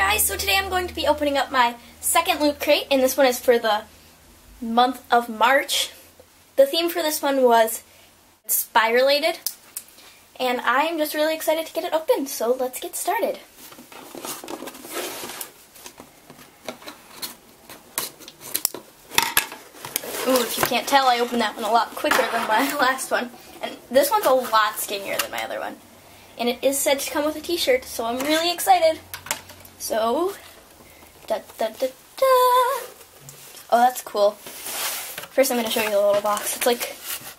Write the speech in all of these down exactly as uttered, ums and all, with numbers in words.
guys, so today I'm going to be opening up my second Loot Crate, and this one is for the month of March. The theme for this one was spy related, and I'm just really excited to get it open, so let's get started. Ooh, if you can't tell, I opened that one a lot quicker than my last one, and this one's a lot skinnier than my other one. And it is said to come with a t-shirt, so I'm really excited. So, da da da da. Oh, that's cool. First I'm going to show you the little box. It's like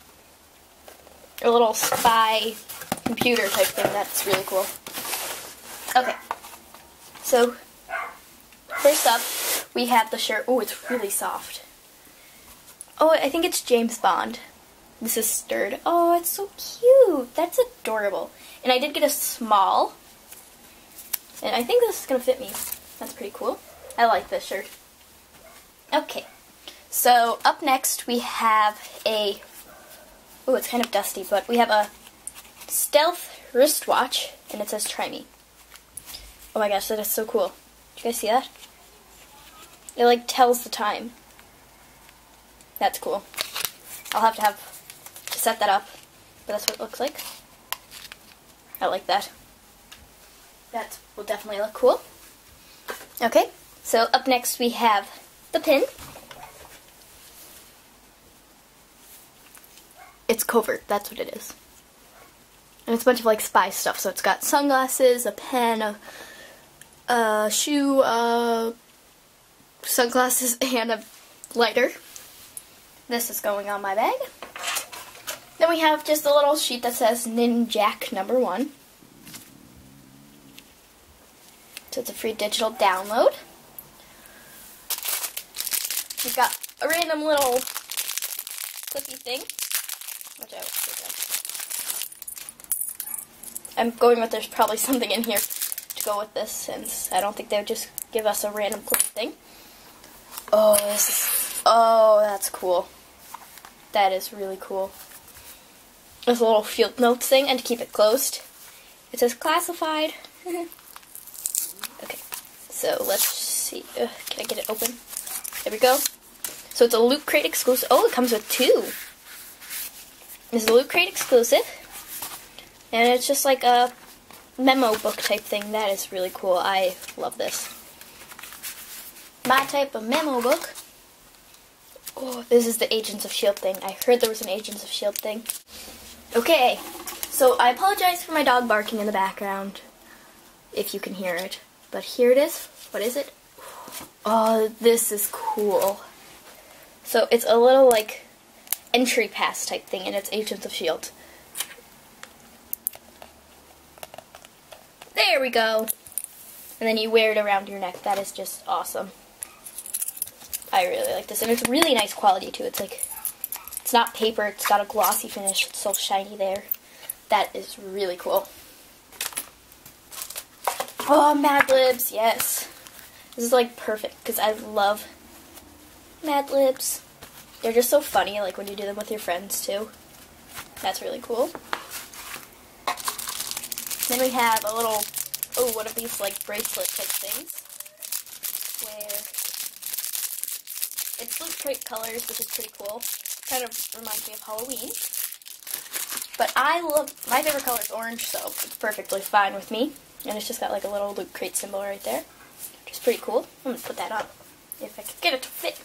a little spy computer type thing. That's really cool. Okay. So, first up, we have the shirt. Oh, it's really soft. Oh, I think it's James Bond. This is stirred. Oh, it's so cute. That's adorable. And I did get a small. And I think this is going to fit me. That's pretty cool. I like this shirt. Okay. So, up next we have a... Oh, it's kind of dusty, but we have a stealth wristwatch. And it says, "Try me." Oh my gosh, that is so cool. Did you guys see that? It, like, tells the time. That's cool. I'll have to have to set that up. But that's what it looks like. I like that. That will definitely look cool. Okay, so up next we have the pin. It's covert, that's what it is. And it's a bunch of like spy stuff, so it's got sunglasses, a pen, a, a shoe, uh, sunglasses, and a lighter. This is going on my bag. Then we have just a little sheet that says Ninjak number one. So it's a free digital download. We've got a random little clippy thing, which I will take out. I'm going with there's probably something in here to go with this, since I don't think they would just give us a random clip thing. Oh, this is, oh, that's cool. That is really cool. There's a little field notes thing, and to keep it closed, it says classified. Okay, so let's see. Ugh, can I get it open? There we go. So it's a Loot Crate exclusive. Oh, it comes with two. This is a Loot Crate exclusive, and it's just like a memo book type thing. That is really cool. I love this. My type of memo book. Oh, this is the Agents of S H I E L D thing. I heard there was an Agents of S H I E L D thing. Okay, so I apologize for my dog barking in the background, if you can hear it. But here it is. What is it? Oh, this is cool. So it's a little, like, entry pass type thing, and it's Agents of S H I E L D. There we go. And then you wear it around your neck. That is just awesome. I really like this, and it's really nice quality too. It's like, it's not paper, it's got a glossy finish, it's so shiny there. That is really cool. Oh, Mad Libs, yes. This is like perfect, because I love Mad Libs. They're just so funny, like when you do them with your friends too. That's really cool. Then we have a little, oh, one of these like bracelet type things, where it's Loot Crate colors, which is pretty cool. Kind of reminds me of Halloween. But I love, my favorite color is orange, so it's perfectly fine with me. And it's just got like a little Loot Crate symbol right there, which is pretty cool. I'm going to put that on, if I could get it to fit.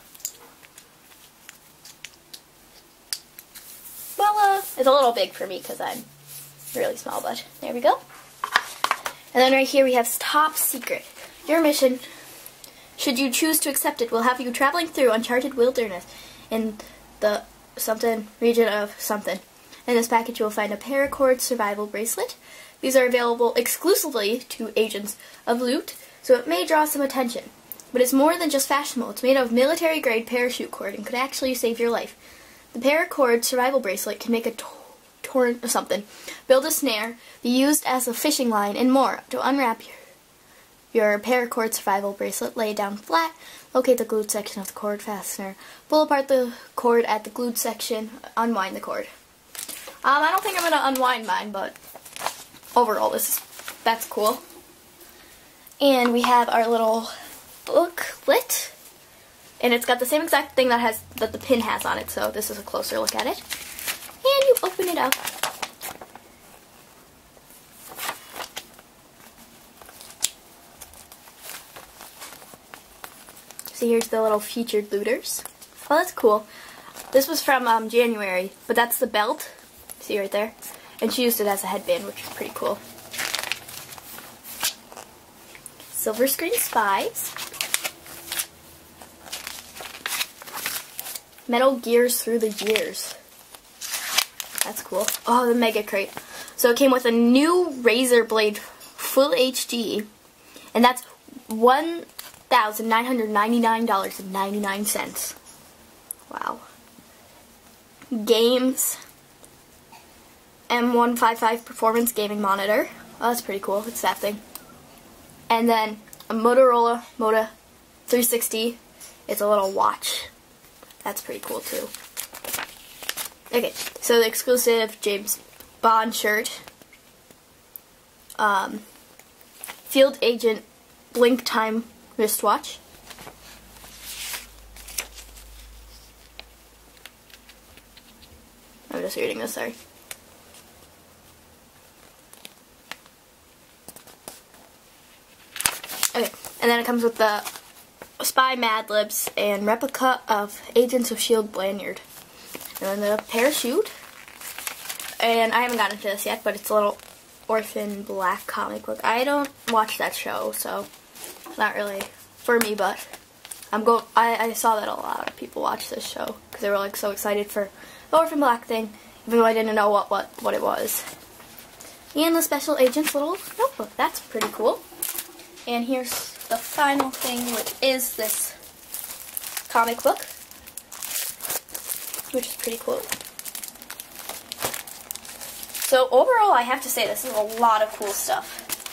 Well, uh, it's a little big for me because I'm really small, but there we go. And then right here we have Top Secret. Your mission, should you choose to accept it, will have you traveling through uncharted wilderness in the something region of something. In this package you will find a paracord survival bracelet. These are available exclusively to agents of Loot, so it may draw some attention. But it's more than just fashionable. It's made of military grade parachute cord and could actually save your life. The paracord survival bracelet can make a torn or something, build a snare, be used as a fishing line, and more. To unwrap your Your paracord survival bracelet, lay it down flat, locate the glued section of the cord fastener, pull apart the cord at the glued section, unwind the cord. Um, I don't think I'm going to unwind mine, but overall, this is, that's cool. And we have our little booklet. And it's got the same exact thing that has that the pin has on it, so this is a closer look at it. And you open it up. So here's the little featured looters. Oh, that's cool. This was from um, January, but that's the belt. See right there? And she used it as a headband, which is pretty cool. Silver Screen Spies. Metal Gears Through the Years. That's cool. Oh, the Mega Crate. So it came with a new Razer Blade Full H D, and that's one thousand nine hundred ninety-nine dollars and ninety-nine cents. Wow. Games. M one fifty-five Performance Gaming Monitor. Oh, that's pretty cool. It's that thing. And then a Motorola Moto three sixty. It's a little watch. That's pretty cool too. Okay, so the exclusive James Bond shirt. Um, Field Agent Blink Time wristwatch. I'm just reading this, sorry. Okay, and then it comes with the Spy Mad Libs and replica of Agents of S H I E L D lanyard. And then the parachute. And I haven't gotten into this yet, but it's a little Orphan Black comic book. I don't watch that show, so not really for me, but I'm go. I, I saw that a lot of people watch this show because they were like so excited for the Orphan Black thing, even though I didn't know what, what, what it was. And the Special Agent's little notebook. That's pretty cool. And here's the final thing, which is this comic book, which is pretty cool. So overall, I have to say this is a lot of cool stuff.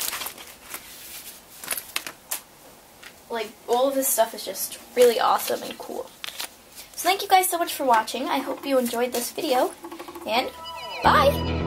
Like, all of this stuff is just really awesome and cool. So thank you guys so much for watching. I hope you enjoyed this video, and bye!